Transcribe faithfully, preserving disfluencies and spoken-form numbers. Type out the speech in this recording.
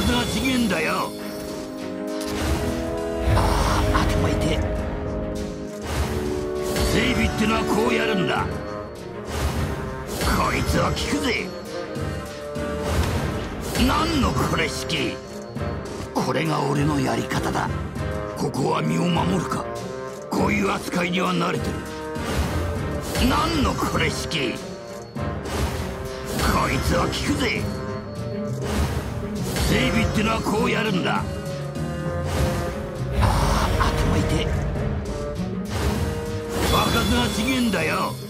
数が違えんだよ。 ああ、頭痛い。 整備ってのはこうやるんだ。こいつは効くぜ。何のこれ式。これが俺のやり方だ。ここは身を守るか。こういう扱いには慣れてる。何のこれ式。こいつは効くぜ。整備ってのはこうやるんだ。 ああ、頭痛い。 場数が違えんだよ。